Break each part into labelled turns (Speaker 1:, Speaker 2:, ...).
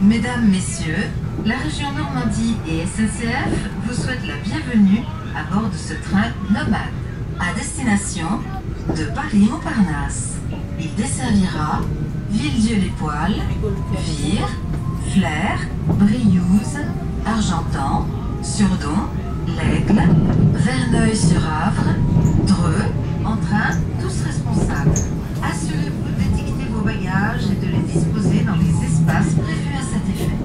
Speaker 1: Mesdames, Messieurs, la région Normandie et SNCF vous souhaitent la bienvenue à bord de ce train nomade à destination de Paris-Montparnasse. Il desservira Villedieu-les-Poêles, Vire, Flers, Briouze, Argentan, Surdon, L'Aigle, Verneuil-sur-Avre, Dreux, en train, tous responsables. Assurez-vous d'étiqueter vos bagages et de les disposer dans les espaces prévus à cet effet.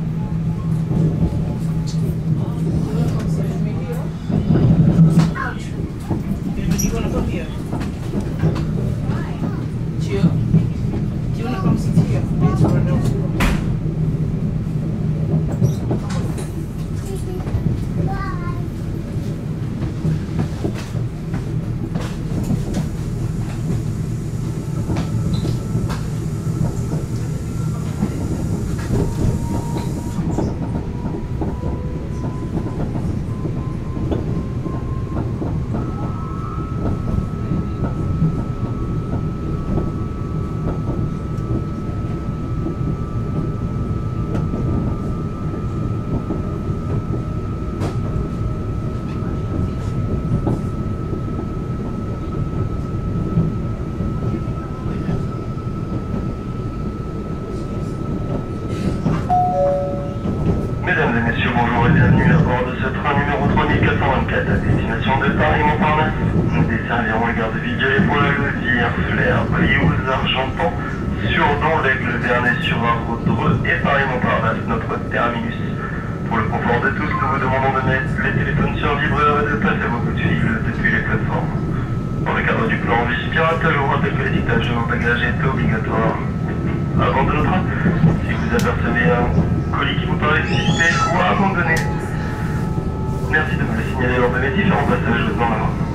Speaker 2: Mesdames et messieurs, bonjour et bienvenue à bord de ce train numéro 3424 à destination de Paris-Montparnasse. Nous desservirons les gares de Villedieu-les-Poêles, Vire, Flers, Briouze, Argentan, Surdon, L'Aigle, Verneuil-sur-Avre, Dreux et Paris-Montparnasse, notre terminus. Pour le confort de tous, nous vous demandons de mettre les téléphones sur vibreur et de passer vos coups de fil depuis les plateformes. Dans le cadre du plan Vigipirate, je vous rappelle que l'étiquetage de vos bagages est obligatoire. Avant de notre train, si vous apercevez un colis qui vous paraît suspect ou abandonné, merci de me le signaler lors de mes différents passages dans la main.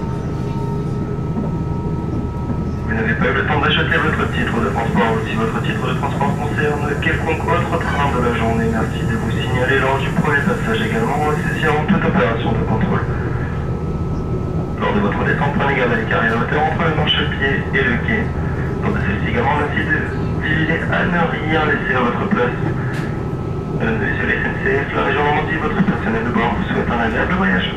Speaker 2: Vous n'avez pas eu le temps d'acheter votre titre de transport ou si votre titre de transport concerne quelconque autre train de la journée, merci de vous signaler lors du premier passage également, ceci avant toute opération de contrôle. Lors de votre descente, prenez garde à l'écart et à la hauteur entre le marchepied et le quai. Lors de celle-ci également, merci de veiller à ne rien laisser à votre place. Mesdames et messieurs, les SNCF, la région Normandie, votre personnel de bord vous souhaite un agréable voyage.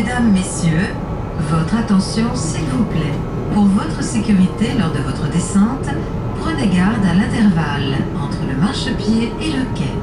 Speaker 1: Mesdames, Messieurs, votre attention s'il vous plaît. Pour votre sécurité lors de votre descente, prenez garde à l'intervalle entre le marchepied et le quai.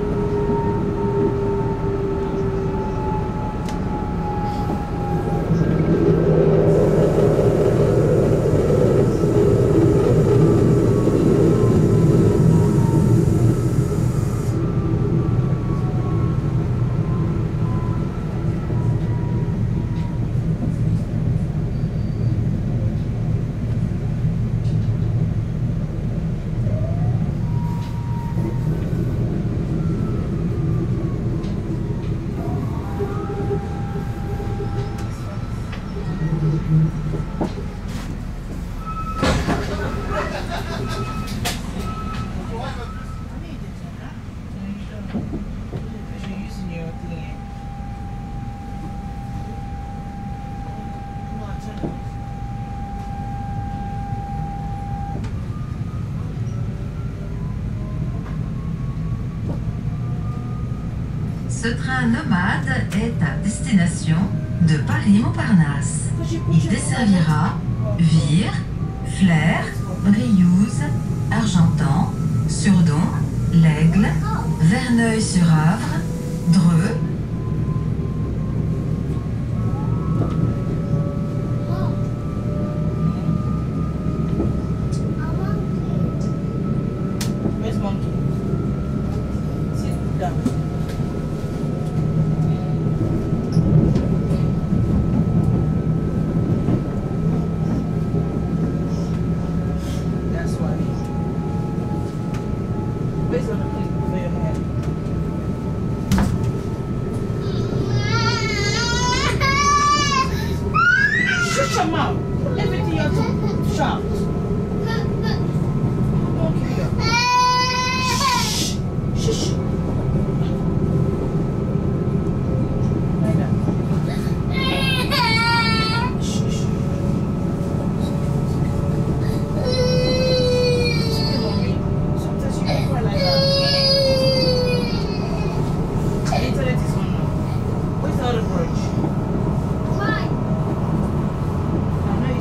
Speaker 1: Ce train nomade est à destination de Paris-Montparnasse. Il desservira Vire, Flers, Briouze, Argentan, Surdon, L'Aigle, Verneuil-sur-Avre, Dreux,
Speaker 3: I know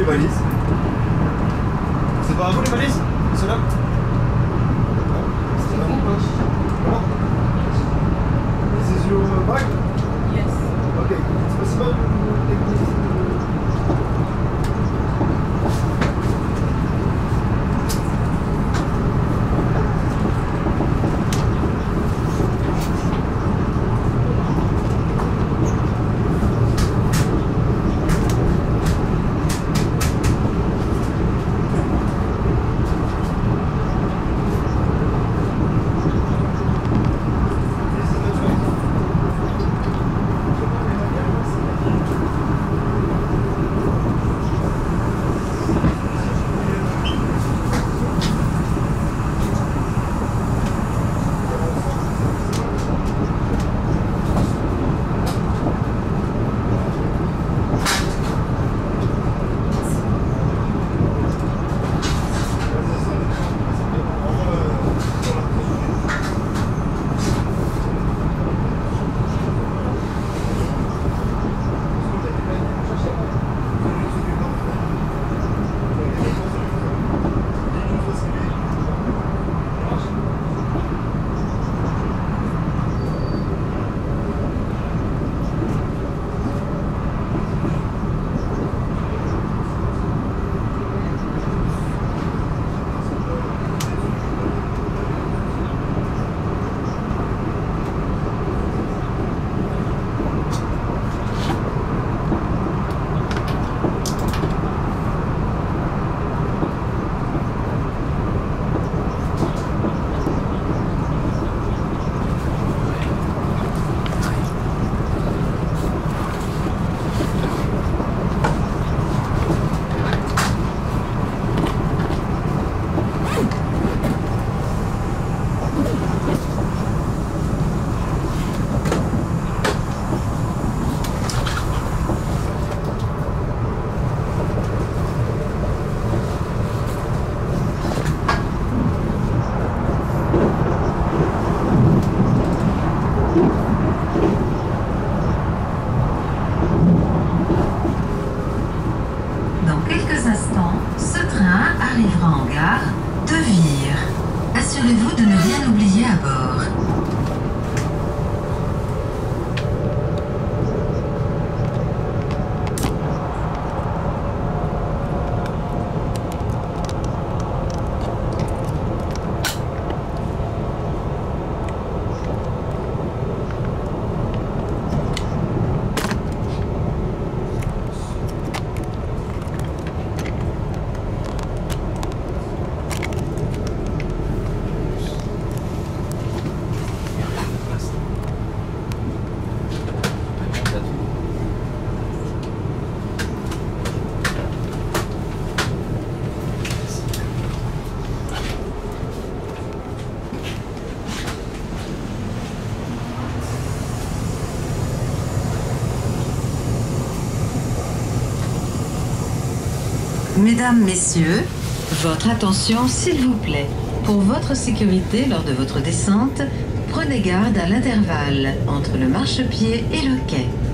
Speaker 3: valises. C'est pas à vous les valises? Ceux-là? C'est à vous pas? Comment? This is your bag?
Speaker 4: Yes.
Speaker 3: Ok, c'est possible?
Speaker 1: arrivera en gare de Vire. Assurez-vous de ne rien oublier à bord. Mesdames, Messieurs, votre attention s'il vous plaît. Pour votre sécurité lors de votre descente, prenez garde à l'intervalle entre le marchepied et le quai.